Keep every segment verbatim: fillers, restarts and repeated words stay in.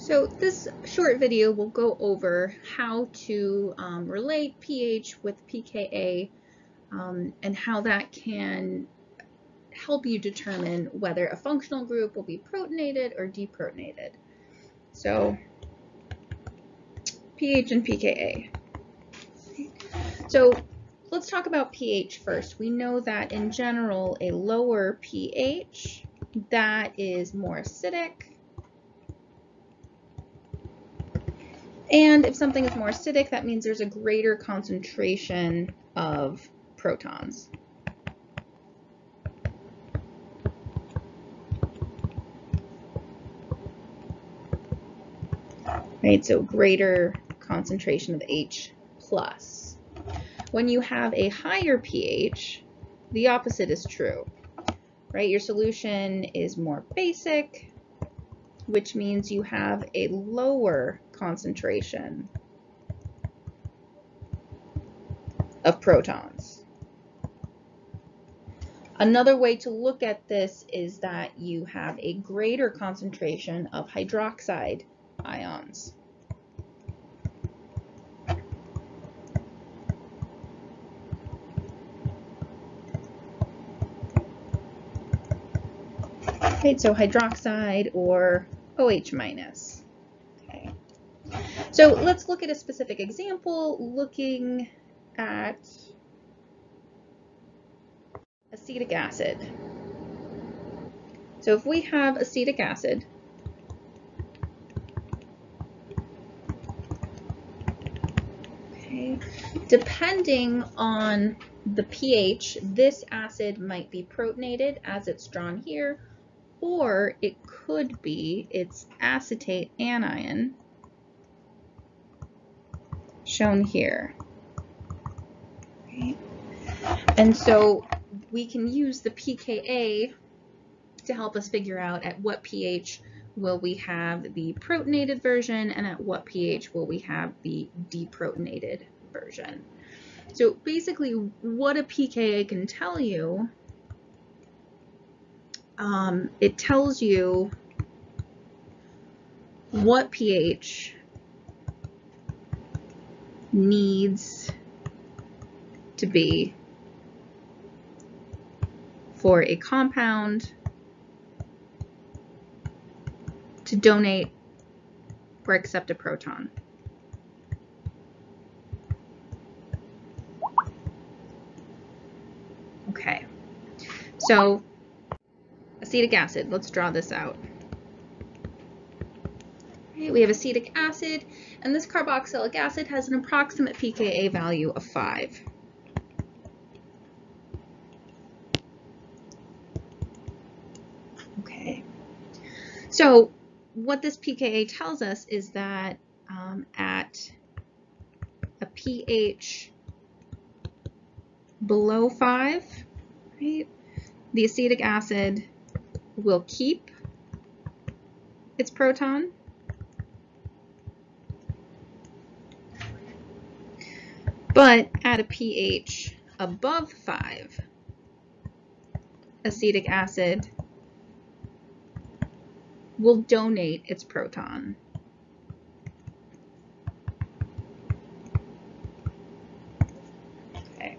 So this short video will go over how to um, relate pH with pKa um, and how that can help you determine whether a functional group will be protonated or deprotonated. So pH and pKa. So let's talk about pH first. We know that in general a lower pH, that is more acidic. And if something is more acidic, that means there's a greater concentration of protons. Right, so greater concentration of H plus. When you have a higher pH, the opposite is true, right? Your solution is more basic, which means you have a lower concentration of protons. Another way to look at this is that you have a greater concentration of hydroxide ions. Okay, so hydroxide or OH minus. Okay. So let's look at a specific example looking at acetic acid. So if we have acetic acid, okay, depending on the pH, this acid might be protonated as it's drawn here, or it could be its acetate anion shown here. Okay. And so we can use the pKa to help us figure out at what pH will we have the protonated version and at what pH will we have the deprotonated version. So basically what a pKa can tell you, um, it tells you what pH needs to be for a compound to donate or accept a proton. Okay, so acetic acid, let's draw this out. Okay, we have acetic acid, and this carboxylic acid has an approximate pKa value of five. Okay, so what this pKa tells us is that um, at a pH below five, right, the acetic acid will keep its proton, but at a pH above five, acetic acid will donate its proton. Okay.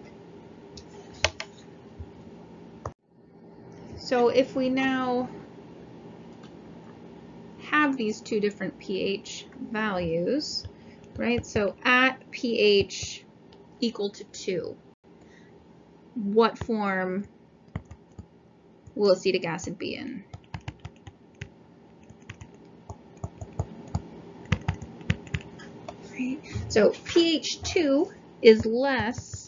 So if we now have these two different pH values, right? So at pH equal to two, what form will acetic acid be in? Right. So pH two is less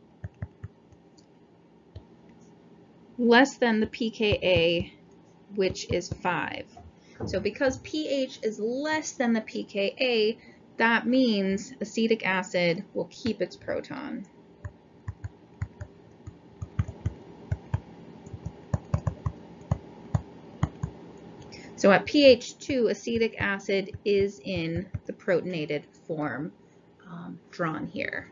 less than the pKa, which is five. So because pH is less than the pKa, that means acetic acid will keep its proton. So at pH two, acetic acid is in the protonated form um, drawn here.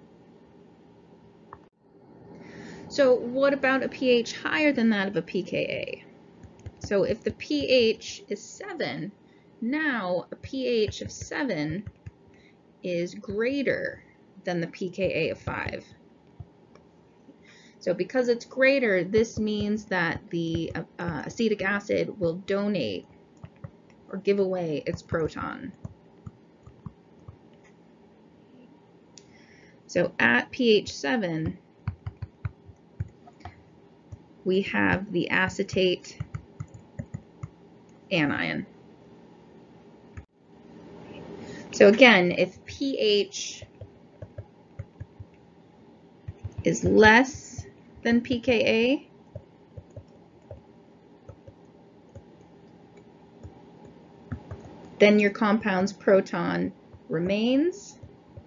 So what about a pH higher than that of a pKa? So if the pH is seven, now a pH of seven is greater than the pKa of five. So because it's greater, this means that the uh, acetic acid will donate or give away its proton. So at pH seven, we have the acetate anion. So again, if pH is less than pKa, then your compound's proton remains.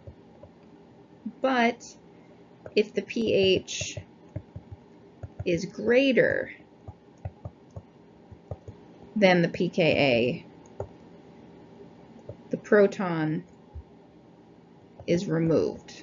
But if the pH is greater than the pKa, the proton is removed.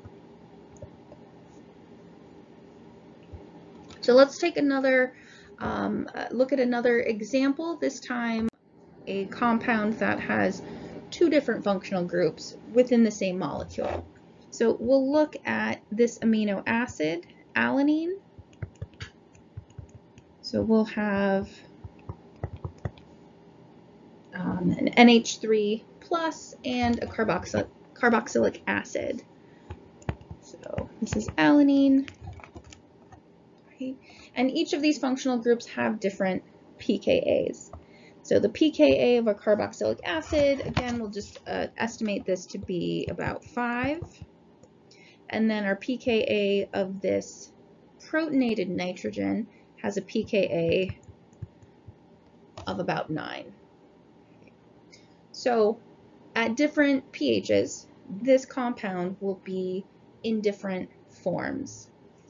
So let's take another um, look at another example, this time a compound that has two different functional groups within the same molecule. So we'll look at this amino acid, alanine. So we'll have um, an N H three plus and a carboxy carboxylic acid. So this is alanine. Right? And each of these functional groups have different pKa's. So the pKa of a carboxylic acid, again, we'll just uh, estimate this to be about five. And then our pKa of this protonated nitrogen has a pKa of about nine. So at different pHs, this compound will be in different forms.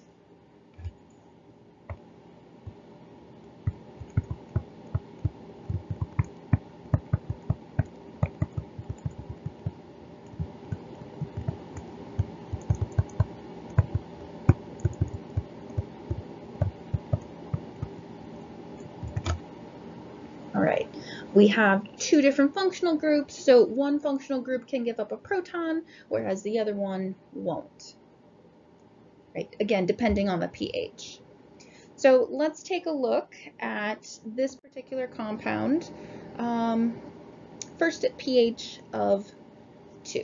All right, we have two different functional groups. So one functional group can give up a proton, whereas the other one won't. Right, again, depending on the pH. So let's take a look at this particular compound. Um, first at pH of two.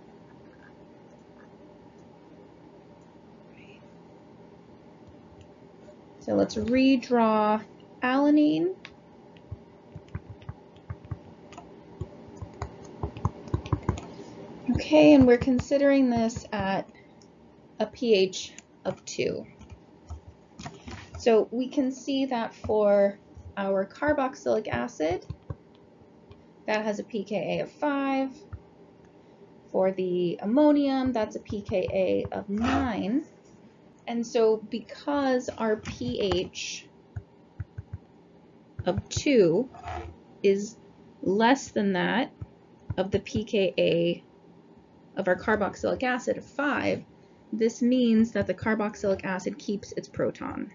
So let's redraw alanine. Okay, and we're considering this at a pH of two. So we can see that for our carboxylic acid, that has a pKa of five. For the ammonium, that's a pKa of nine. And so because our pH of two is less than that of the pKa of our carboxylic acid of five, this means that the carboxylic acid keeps its proton.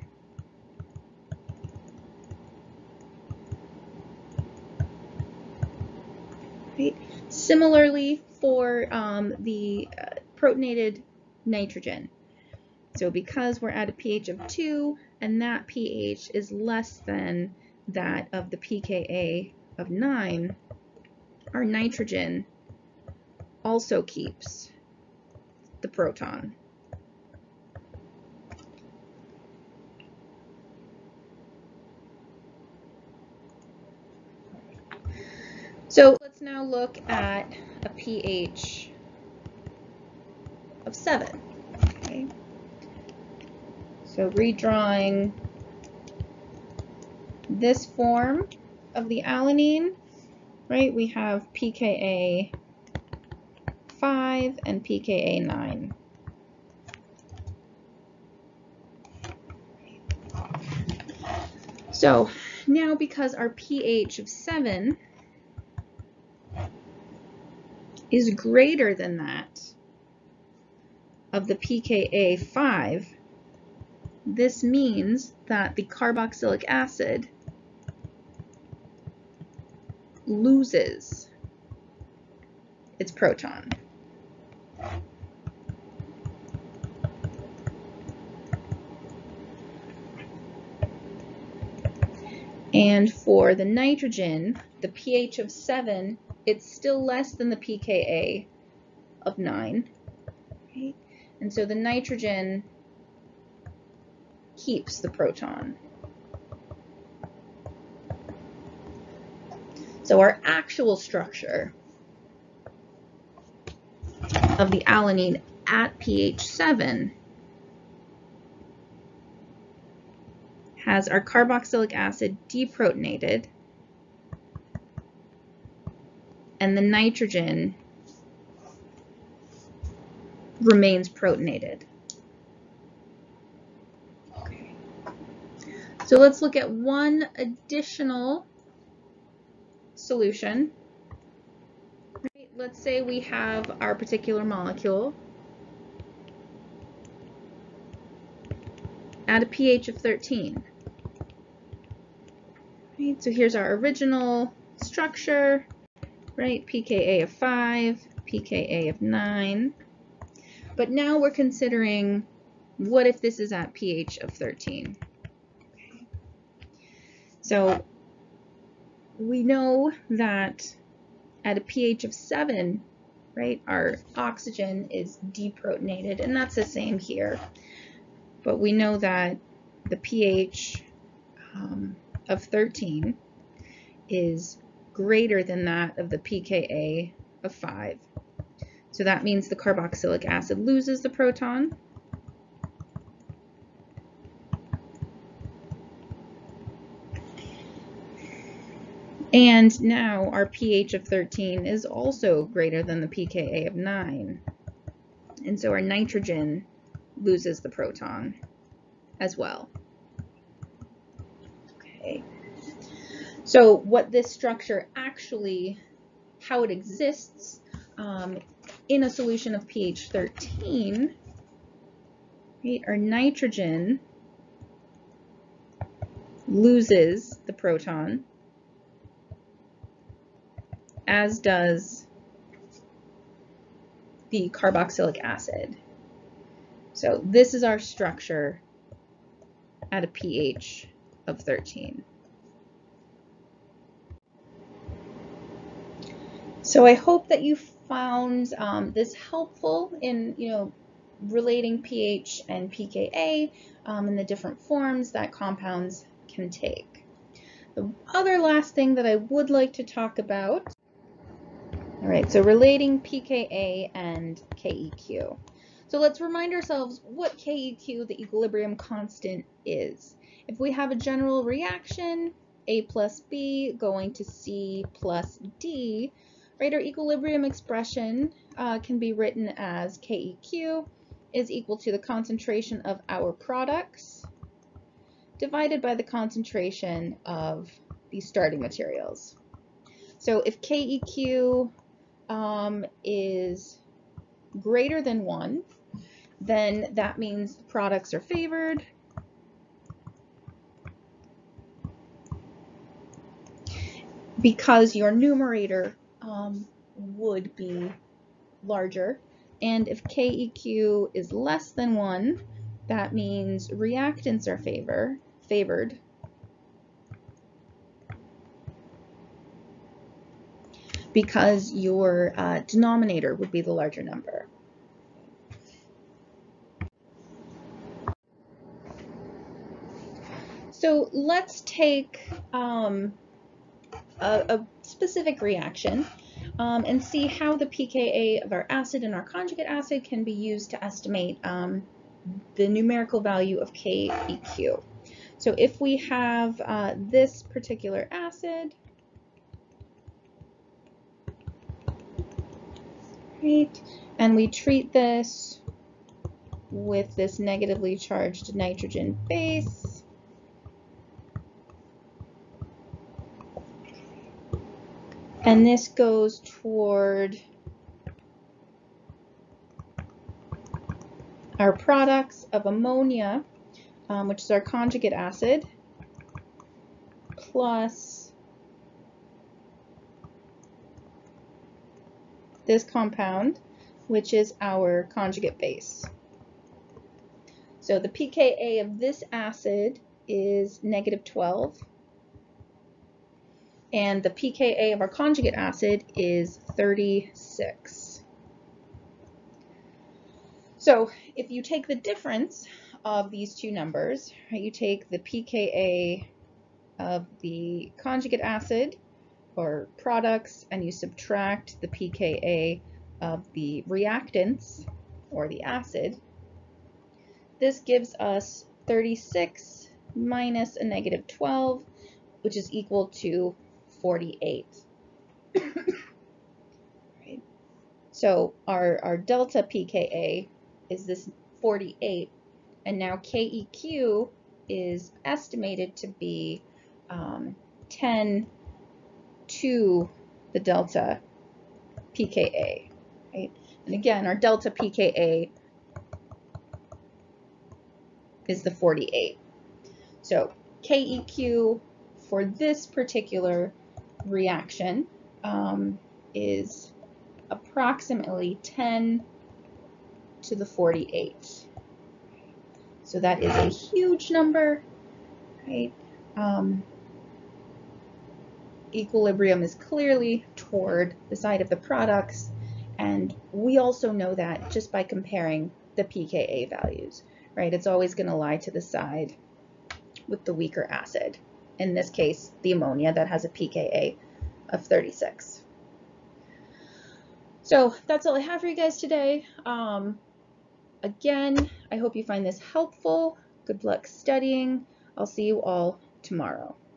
Right. Similarly for um, the uh, protonated nitrogen. So because we're at a pH of two and that pH is less than that of the pKa of nine, our nitrogen also keeps the proton. So let's now look at a pH of seven. Okay. So redrawing this form of the alanine, right, we have pKa five and pKa nine. So now because our pH of seven is greater than that of the pKa five, this means that the carboxylic acid loses its proton. And for the nitrogen, the pH of seven, it's still less than the pKa of nine. Right? And so the nitrogen keeps the proton. So our actual structure of the alanine at pH seven has our carboxylic acid deprotonated and the nitrogen remains protonated. Okay. So let's look at one additional solution. Right? Let's say we have our particular molecule at a pH of thirteen. Right? So here's our original structure, right? pKa of five, pKa of nine. But now we're considering, what if this is at pH of thirteen? Okay. So we know that at a pH of seven, right, our oxygen is deprotonated, and that's the same here. But we know that the pH um, of thirteen is greater than that of the pKa of five. So that means the carboxylic acid loses the proton. And now our pH of thirteen is also greater than the pKa of nine. And so our nitrogen loses the proton as well. Okay. So what this structure actually, how it exists um, in a solution of pH thirteen, right, our nitrogen loses the proton, as does the carboxylic acid. So this is our structure at a pH of thirteen. So I hope that you found um, this helpful in, you know, relating pH and pKa um, and the different forms that compounds can take. The other last thing that I would like to talk about, all right, so relating pKa and Keq. So let's remind ourselves what Keq, the equilibrium constant, is. If we have a general reaction, A plus B going to C plus D, right, our equilibrium expression uh, can be written as Keq is equal to the concentration of our products divided by the concentration of the starting materials. So if Keq um, is greater than one, then that means the products are favored. Because your numerator um, would be larger. And if Keq is less than one, that means reactants are favor, favored. Because your uh, denominator would be the larger number. So let's take um, a, a specific reaction um, and see how the pKa of our acid and our conjugate acid can be used to estimate um, the numerical value of Keq. So if we have uh, this particular acid, right, and we treat this with this negatively charged nitrogen base, and this goes toward our products of ammonia, um, which is our conjugate acid, plus this compound, which is our conjugate base. So the pKa of this acid is negative twelve, and the pKa of our conjugate acid is thirty-six. So if you take the difference of these two numbers, right, you take the pKa of the conjugate acid or products and you subtract the pKa of the reactants or the acid, this gives us thirty-six minus a negative twelve, which is equal to forty-eight. Right. So our, our delta pKa is this forty-eight, and now Keq is estimated to be um, ten to the delta pKa. Right? And again, our delta pKa is the forty-eight. So Keq for this particular reaction um, is approximately ten to the forty-eight. So that is a huge number, right? Um, equilibrium is clearly toward the side of the products, and we also know that just by comparing the pKa values, right? It's always going to lie to the side with the weaker acid. In this case, the ammonia that has a pKa of thirty-six. So that's all I have for you guys today. Um, again, I hope you find this helpful. Good luck studying. I'll see you all tomorrow.